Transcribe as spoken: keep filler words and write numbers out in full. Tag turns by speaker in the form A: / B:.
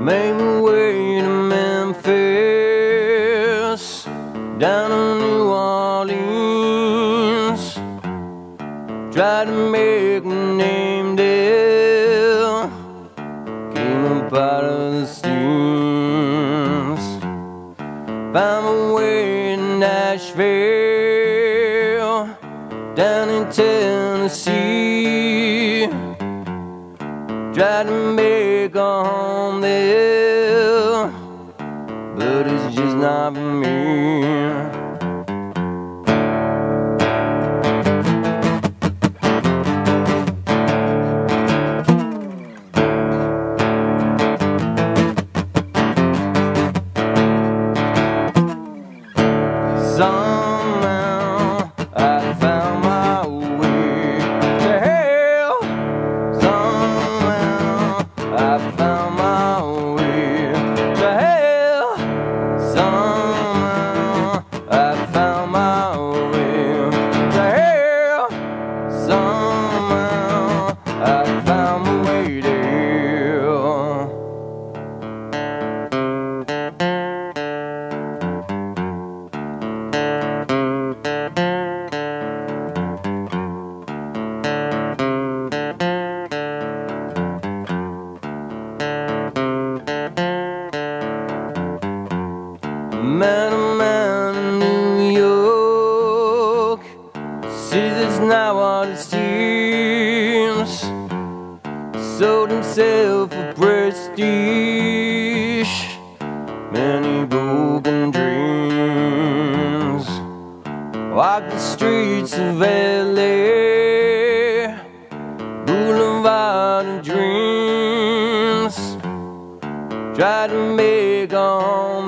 A: Made my way to Memphis, down to New Orleans. Tried to make my name there, came up out of the steams. Found my way to Nashville, down in Tennessee. Tried to make a home there, but it's just not for me. Somehow I found my way to hell. Somehow I found my way to hell. Somehow I found my way to hell. Somehow I found my way to hell. Man, a man in New York, see that's not what it seems. Sold himself for prestige, many broken dreams. Walk the streets of L A, boulevard of dreams. Tried to make a home